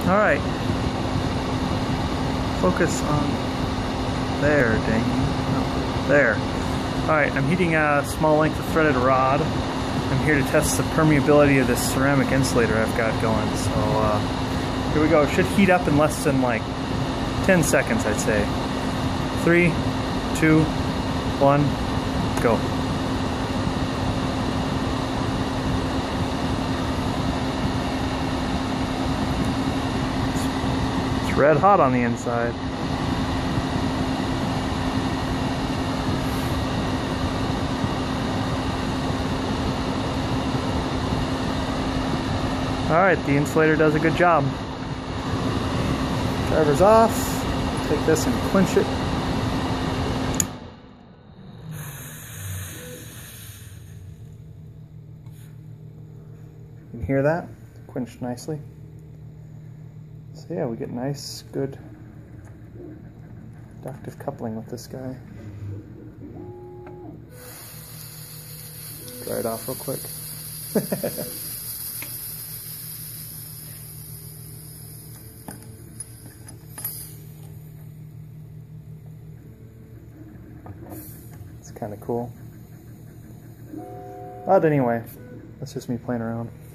Alright. Focus on there, dang. No, there. Alright, I'm heating a small length of threaded rod. I'm here to test the permeability of this ceramic insulator I've got going. So here we go. It should heat up in less than like 10 seconds, I'd say. 3, 2, 1, go. It's red hot on the inside. Alright, the insulator does a good job. Driver's off. Take this and quench it. You can hear that? Quenched nicely. So yeah, we get nice, good inductive coupling with this guy. Dry it off real quick. It's kind of cool. But anyway, that's just me playing around.